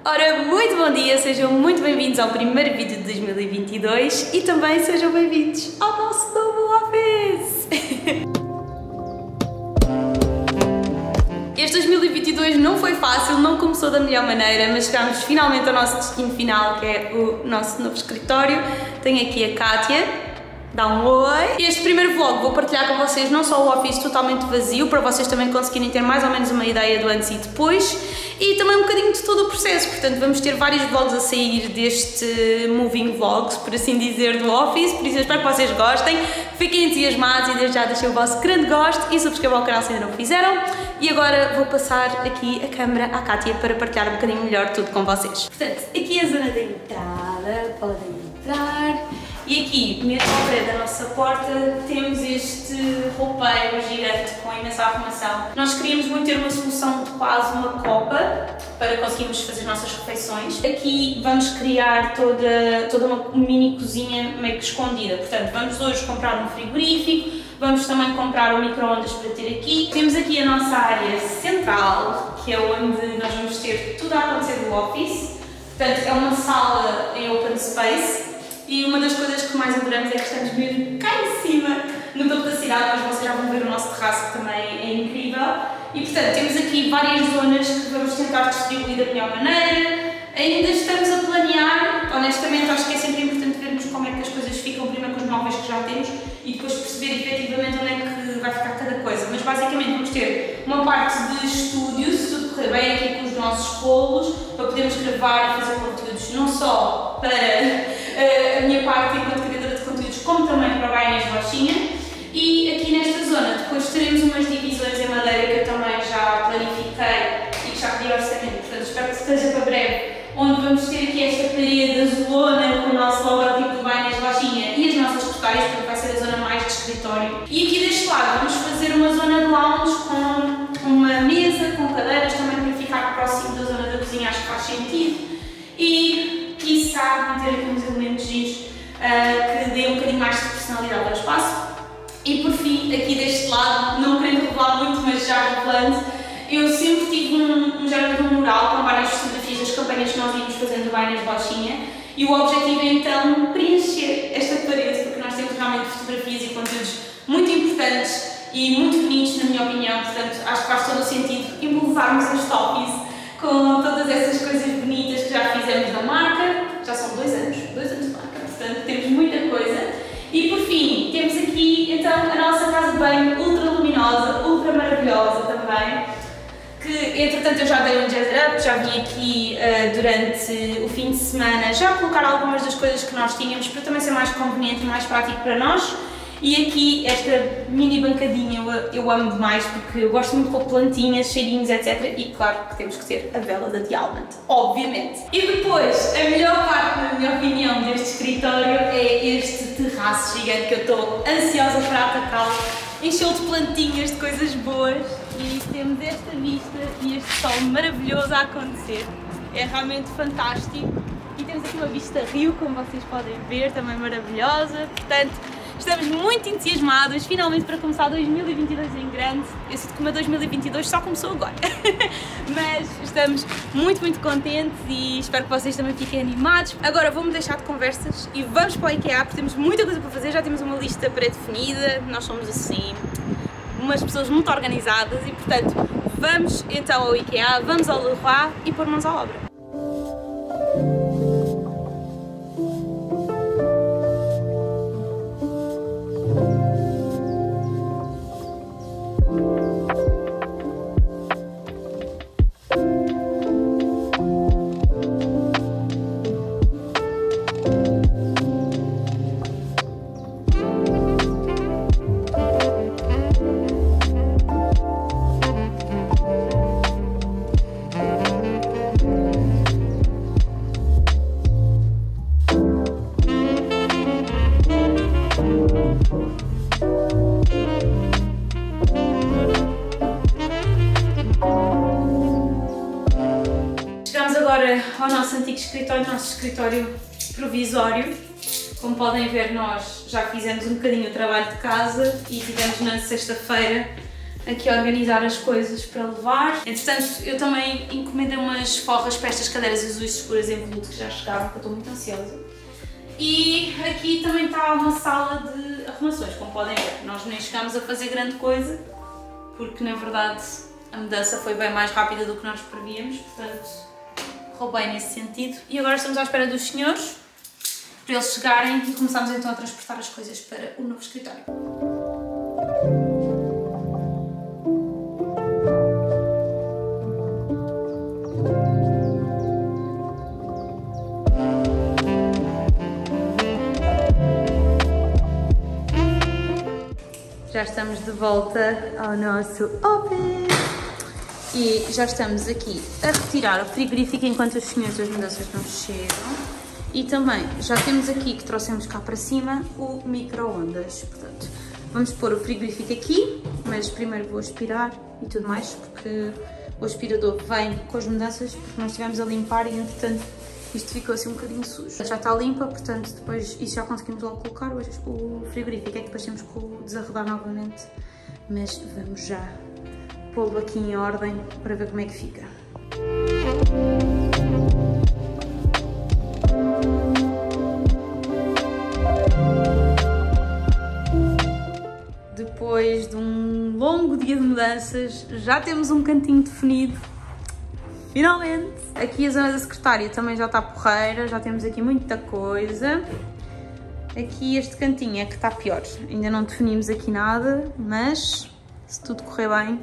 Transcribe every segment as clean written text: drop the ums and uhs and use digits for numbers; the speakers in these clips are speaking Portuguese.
Ora, muito bom dia, sejam muito bem-vindos ao primeiro vídeo de 2022 e também sejam bem-vindos ao nosso novo office! Este 2022 não foi fácil, não começou da melhor maneira, mas chegámos finalmente ao nosso destino final, que é o nosso novo escritório. Tenho aqui a Kátia. Dá um oi! Este primeiro vlog vou partilhar com vocês não só o office totalmente vazio, para vocês também conseguirem ter mais ou menos uma ideia do antes e depois, e também um bocadinho de todo o processo. Portanto, vamos ter vários vlogs a sair deste moving vlogs, por assim dizer, do office, por isso eu espero que vocês gostem, fiquem entusiasmados e desde já deixem o vosso grande gosto e subscrevam o canal se ainda não o fizeram. E agora vou passar aqui a câmera à Kátia para partilhar um bocadinho melhor tudo com vocês. Portanto, aqui é a zona da entrada, podem entrar. E aqui, mesmo ao pé da nossa porta, temos este roupeiro gigante com imensa arrumação. Nós queríamos muito ter uma solução de quase uma copa para conseguirmos fazer as nossas refeições. Aqui vamos criar toda uma mini cozinha meio que escondida. Portanto, vamos hoje comprar um frigorífico, vamos também comprar um micro-ondas para ter aqui. Temos aqui a nossa área central, que é onde nós vamos ter tudo a acontecer do office. Portanto, é uma sala em open space. E uma das coisas que mais adoramos é que estamos mesmo cá em cima, no topo da cidade, mas vocês já vão ver o nosso terraço, que também é incrível. E portanto, temos aqui várias zonas que vamos tentar distribuir da melhor maneira. Ainda estamos a planear, honestamente acho que é sempre importante vermos como é que as coisas ficam, primeiro com os móveis que já temos e depois perceber efetivamente onde é que vai ficar cada coisa. Mas basicamente vamos ter uma parte de estúdio, se tudo correr bem, aqui com os nossos polos, para podermos gravar e fazer conteúdos não só para a minha parte enquanto criadora de conteúdos, como também para o Inês Rochinha. E aqui nesta zona depois teremos umas divisões em madeira que eu também já planifiquei e que já pedi orçamento, portanto espero que esteja para breve, onde vamos ter aqui esta parede azulona com o nosso logotipo do Inês Rochinha e as nossas portais, porque vai ser a zona mais de escritório. E aqui deste lado vamos fazer uma zona de lounge com uma mesa, com cadeiras, também para ficar próximo da zona da cozinha, acho que faz sentido. E quiçá meter aqui uns elementos giros que dêem um bocadinho mais de personalidade ao espaço. E por fim, aqui deste lado, não querendo revelar muito, mas já revelando, eu sempre tive um género de um mural com várias fotografias das campanhas que nós íamos fazendo do Inês Rochinha, e o objetivo é então preencher esta parede, porque nós temos realmente fotografias e conteúdos muito importantes e muito bonitos, na minha opinião. Portanto acho que faz todo o sentido embelezarmos este office com todas essas coisas bonitas que já fizemos na marca. Já são 2 anos de marca, portanto temos muita coisa. E por fim, temos aqui então a nossa casa de banho ultra luminosa, ultra maravilhosa também, que entretanto eu já dei um jazz up, já vim aqui durante o fim de semana já colocar algumas das coisas que nós tínhamos para também ser mais conveniente e mais prático para nós. E aqui esta mini bancadinha eu amo demais, porque eu gosto muito com plantinhas, cheirinhos, etc. E claro que temos que ter a vela da Diamond, obviamente. E depois, a melhor parte, na minha opinião, deste escritório é este terraço gigante que eu estou ansiosa para atacá-lo. Encheu de plantinhas, de coisas boas, e temos esta vista e este sol maravilhoso a acontecer. É realmente fantástico. E temos aqui uma vista rio, como vocês podem ver, também maravilhosa. Portanto, estamos muito entusiasmados, finalmente, para começar 2022 em grande. Eu sinto que o meu 2022 só começou agora, mas estamos muito contentes e espero que vocês também fiquem animados. Agora vou-me deixar de conversas e vamos para o IKEA, porque temos muita coisa para fazer, já temos uma lista pré-definida, nós somos assim, umas pessoas muito organizadas e, portanto, vamos então ao IKEA, vamos ao Leroy e pôr mãos à obra. Ao nosso antigo escritório, nosso escritório provisório. Como podem ver, nós já fizemos um bocadinho o trabalho de casa e tivemos na sexta-feira aqui a organizar as coisas para levar. Entretanto, eu também encomendei umas forras para estas cadeiras azuis escuras em veludo que já chegaram, porque eu estou muito ansiosa. E aqui também está uma sala de arrumações, como podem ver. Nós nem chegámos a fazer grande coisa, porque na verdade a mudança foi bem mais rápida do que nós prevíamos, portanto correu bem nesse sentido. E agora estamos à espera dos senhores, para eles chegarem e começamos então a transportar as coisas para o novo escritório. Já estamos de volta ao nosso office e já estamos aqui a retirar o frigorífico enquanto os senhores das mudanças não chegam. E também já temos aqui, que trouxemos cá para cima, o micro-ondas. Portanto, vamos pôr o frigorífico aqui, mas primeiro vou aspirar e tudo mais, porque o aspirador vem com as mudanças, porque nós estivemos a limpar e entretanto isto ficou assim um bocadinho sujo. Já está limpa, portanto depois isso já conseguimos logo colocar o frigorífico, é que depois temos que o desarredar novamente, mas vamos já pô-lo aqui em ordem para ver como é que fica. Depois de um longo dia de mudanças, já temos um cantinho definido. Finalmente! Aqui a zona da secretária também já está porreira, já temos aqui muita coisa. Aqui este cantinho é que está pior, ainda não definimos aqui nada, mas se tudo correr bem,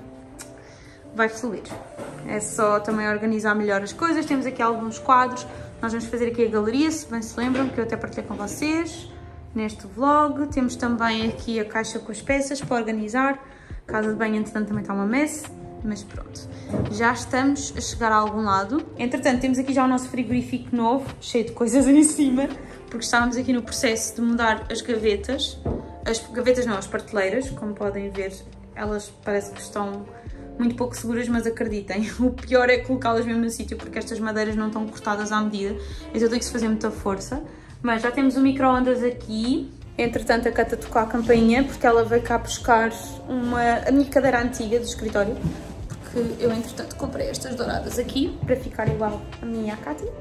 vai fluir. É só também organizar melhor as coisas. Temos aqui alguns quadros, nós vamos fazer aqui a galeria, se bem se lembram, que eu até partilhei com vocês neste vlog. Temos também aqui a caixa com as peças para organizar. A casa de banho, entretanto, também está uma mess. Mas pronto, já estamos a chegar a algum lado. Entretanto, temos aqui já o nosso frigorífico novo, cheio de coisas ali em cima, porque estávamos aqui no processo de mudar as gavetas. As gavetas não, as prateleiras, como podem ver, elas parece que estão muito pouco seguras, mas acreditem, o pior é colocá-las mesmo no sítio, porque estas madeiras não estão cortadas à medida, então tem que se fazer muita força. Mas já temos o micro-ondas aqui. Entretanto, a Cata tocou a campainha, porque ela veio cá buscar a minha cadeira antiga do escritório, porque eu, entretanto, comprei estas douradas aqui, para ficar igual a minha e a Cátia.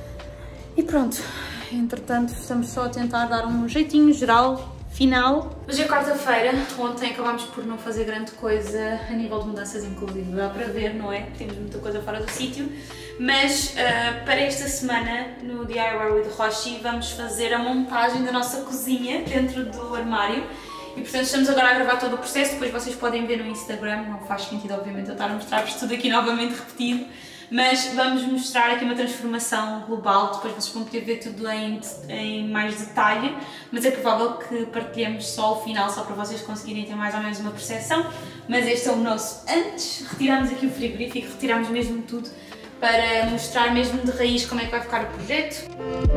E pronto, entretanto, estamos só a tentar dar um jeitinho geral, final. Hoje é quarta-feira, ontem acabámos por não fazer grande coisa a nível de mudanças, inclusive, dá para ver, não é? Temos muita coisa fora do sítio. Mas para esta semana, no DIY with Roshi, vamos fazer a montagem da nossa cozinha dentro do armário. E portanto estamos agora a gravar todo o processo, depois vocês podem ver no Instagram, não faz sentido obviamente eu estar a mostrar-vos tudo aqui novamente repetido, mas vamos mostrar aqui uma transformação global, depois vocês vão poder ver tudo em mais detalhe, mas é provável que partilhemos só o final, só para vocês conseguirem ter mais ou menos uma percepção. Mas este é o nosso antes, retiramos aqui o frigorífico, retiramos mesmo tudo, para mostrar mesmo de raiz como é que vai ficar o projeto.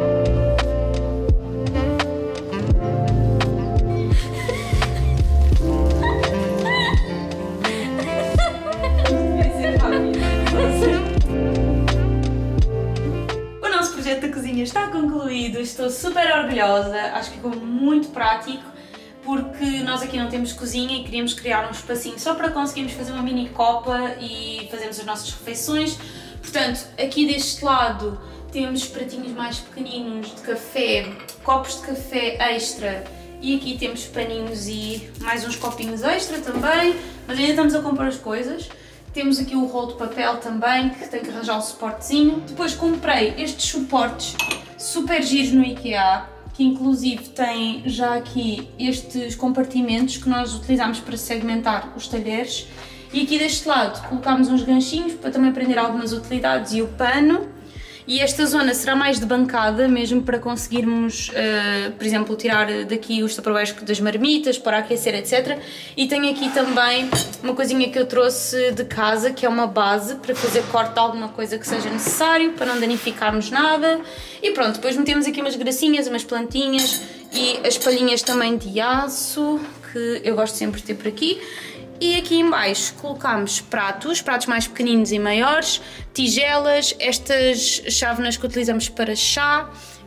O nosso projeto da cozinha está concluído, estou super orgulhosa, acho que ficou muito prático, porque nós aqui não temos cozinha e queríamos criar um espacinho só para conseguirmos fazer uma mini copa e fazermos as nossas refeições. Portanto, aqui deste lado temos pratinhos mais pequeninos de café, copos de café extra, e aqui temos paninhos e mais uns copinhos extra também, mas ainda estamos a comprar as coisas. Temos aqui o rolo de papel também, que tem que arranjar um suportezinho. Depois comprei estes suportes super giros no IKEA, que inclusive tem já aqui estes compartimentos que nós utilizamos para segmentar os talheres. E aqui deste lado colocámos uns ganchinhos para também prender algumas utilidades e o pano. E esta zona será mais de bancada, mesmo para conseguirmos, por exemplo, tirar daqui os tupperwares das marmitas, para aquecer, etc. E tenho aqui também uma coisinha que eu trouxe de casa, que é uma base para fazer corte de alguma coisa que seja necessário, para não danificarmos nada. E pronto, depois metemos aqui umas gracinhas, umas plantinhas e as palhinhas também de aço, que eu gosto sempre de ter por aqui. E aqui em baixo colocámos pratos mais pequeninos e maiores, tigelas, estas chávenas que utilizamos para chá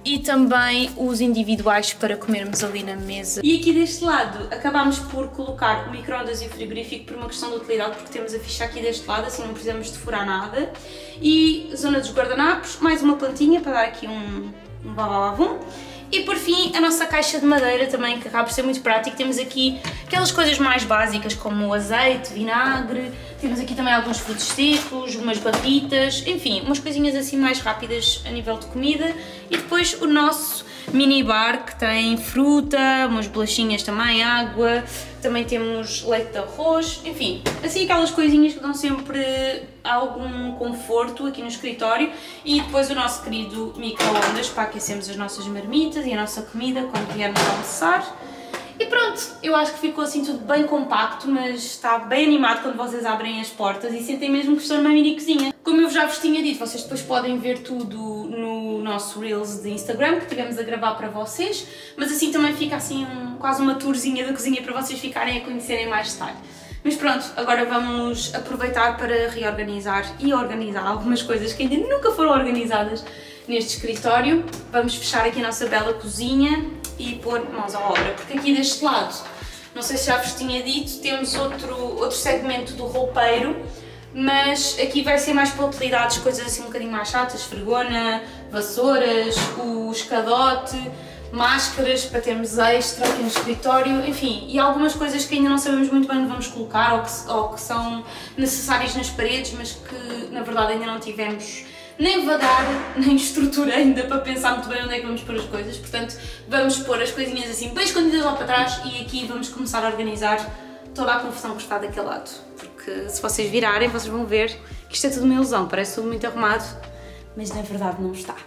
e também os individuais para comermos ali na mesa. E aqui deste lado acabámos por colocar o micro-ondas e o frigorífico por uma questão de utilidade, porque temos a ficha aqui deste lado, assim não precisamos de furar nada. E zona dos guardanapos, mais uma plantinha para dar aqui um bababavum. E por fim, a nossa caixa de madeira também, que acaba por ser muito prático. Temos aqui aquelas coisas mais básicas como o azeite, vinagre, temos aqui também alguns frutos secos, umas barritas, enfim, umas coisinhas assim mais rápidas a nível de comida. E depois o nosso minibar que tem fruta, umas bolachinhas também, água, também temos leite de arroz, enfim, assim aquelas coisinhas que dão sempre algum conforto aqui no escritório. E depois o nosso querido micro-ondas para aquecermos as nossas marmitas e a nossa comida quando viermos a almoçar. E pronto, eu acho que ficou assim tudo bem compacto, mas está bem animado quando vocês abrem as portas e sentem mesmo que estão numa mini cozinha. Como eu já vos tinha dito, vocês depois podem ver tudo no nosso Reels de Instagram, que tivemos a gravar para vocês, mas assim também fica assim quase uma tourzinha da cozinha para vocês ficarem a conhecerem mais detalhe. Mas pronto, agora vamos aproveitar para reorganizar e organizar algumas coisas que ainda nunca foram organizadas neste escritório. Vamos fechar aqui a nossa bela cozinha e pôr mãos à obra, porque aqui deste lado, não sei se já vos tinha dito, temos outro segmento do roupeiro, mas aqui vai ser mais para utilidades, coisas assim um bocadinho mais chatas, esfregona, vassouras, o escadote, máscaras para termos extra aqui no escritório, enfim, e algumas coisas que ainda não sabemos muito bem onde vamos colocar ou que são necessárias nas paredes, mas que na verdade ainda não tivemos nem vagar, nem estrutura ainda para pensar muito bem onde é que vamos pôr as coisas. Portanto, vamos pôr as coisinhas assim bem escondidas lá para trás e aqui vamos começar a organizar toda a confusão que está daquele lado. Porque se vocês virarem, vocês vão ver que isto é tudo uma ilusão, parece tudo muito arrumado, mas na verdade não está.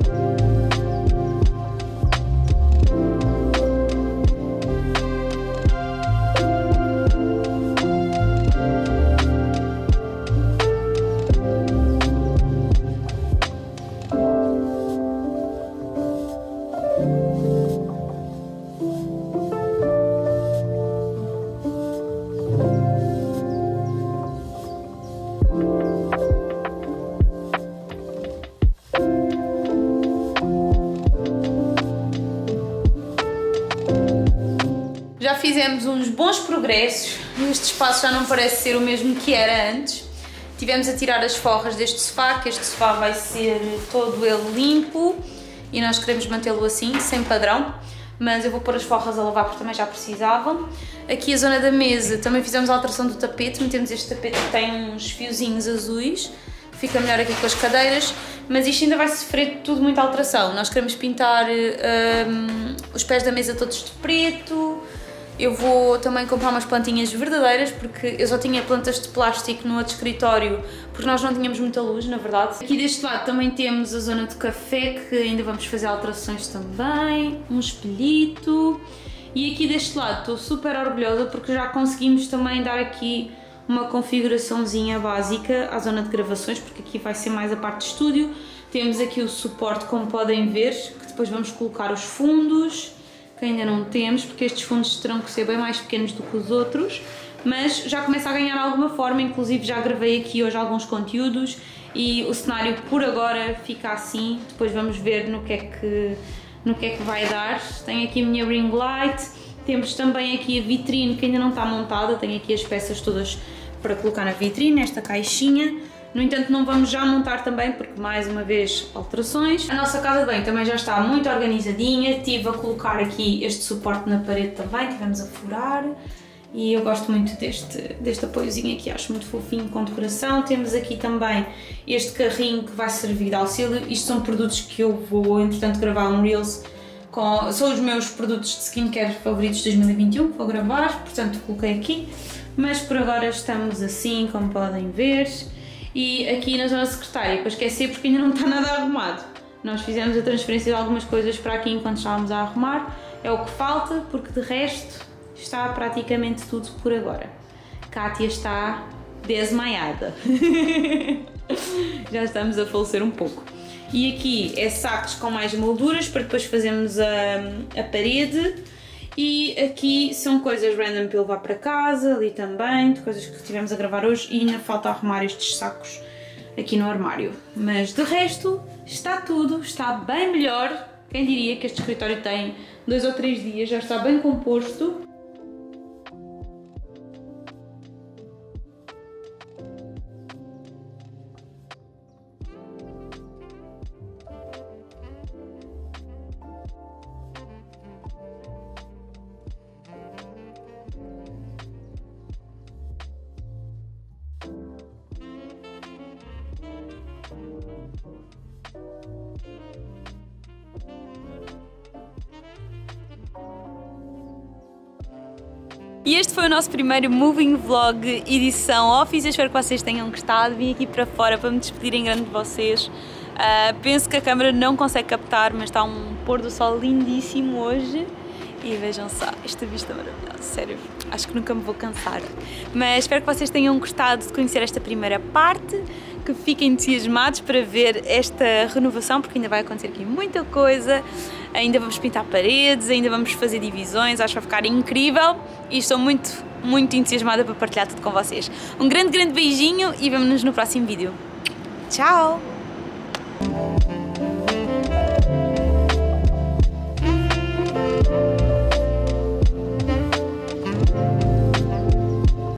Já fizemos uns bons progressos, este espaço já não parece ser o mesmo que era antes. Tivemos a tirar as forras deste sofá, que este sofá vai ser todo ele limpo e nós queremos mantê-lo assim, sem padrão, mas eu vou pôr as forras a lavar porque também já precisavam. Aqui a zona da mesa, também fizemos a alteração do tapete, metemos este tapete que tem uns fiozinhos azuis, que fica melhor aqui com as cadeiras, mas isto ainda vai sofrer tudo muita alteração. Nós queremos pintar os pés da mesa todos de preto. Eu vou também comprar umas plantinhas verdadeiras, porque eu só tinha plantas de plástico no outro escritório, porque nós não tínhamos muita luz, na verdade. Aqui deste lado também temos a zona de café, que ainda vamos fazer alterações também, um espelhito. E aqui deste lado estou super orgulhosa, porque já conseguimos também dar aqui uma configuraçãozinha básica à zona de gravações, porque aqui vai ser mais a parte de estúdio. Temos aqui o suporte, como podem ver, que depois vamos colocar os fundos, que ainda não temos, porque estes fundos terão que ser bem mais pequenos do que os outros, mas já começa a ganhar alguma forma. Inclusive já gravei aqui hoje alguns conteúdos e o cenário por agora fica assim, depois vamos ver no que é que vai dar. Tenho aqui a minha ring light, temos também aqui a vitrine que ainda não está montada, tenho aqui as peças todas para colocar na vitrine, esta caixinha. No entanto, não vamos já montar também, porque mais uma vez alterações. A nossa casa de banho também já está muito organizadinha, estive a colocar aqui este suporte na parede também, tivemos a furar. E eu gosto muito deste apoiozinho aqui, acho muito fofinho, com decoração. Temos aqui também este carrinho que vai servir de auxílio. Isto são produtos que eu vou, entretanto, gravar um Reels com... São os meus produtos de skincare favoritos de 2021 que vou gravar, portanto coloquei aqui. Mas por agora estamos assim, como podem ver. E aqui na zona secretária, para esquecer, porque ainda não está nada arrumado. Nós fizemos a transferência de algumas coisas para aqui enquanto estávamos a arrumar. É o que falta, porque de resto está praticamente tudo por agora. Kátia está desmaiada. Já estamos a falecer um pouco. E aqui é sacos com mais molduras para depois fazermos a parede. E aqui são coisas random para eu levar para casa, ali também, de coisas que tivemos a gravar hoje, e ainda falta arrumar estes sacos aqui no armário. Mas de resto está tudo, está bem melhor Quem diria que este escritório tem 2 ou 3 dias, já está bem composto. E este foi o nosso primeiro Moving Vlog edição Office. Eu espero que vocês tenham gostado. Vim aqui para fora para me despedir em grande de vocês. Penso que a câmera não consegue captar, mas está um pôr do sol lindíssimo hoje. E vejam só, esta vista maravilhosa, sério, acho que nunca me vou cansar. Mas espero que vocês tenham gostado de conhecer esta primeira parte, que fiquem entusiasmados para ver esta renovação, porque ainda vai acontecer aqui muita coisa. Ainda vamos pintar paredes, ainda vamos fazer divisões, acho que vai ficar incrível e estou muito entusiasmada para partilhar tudo com vocês. Um grande beijinho e vemo-nos no próximo vídeo. Tchau!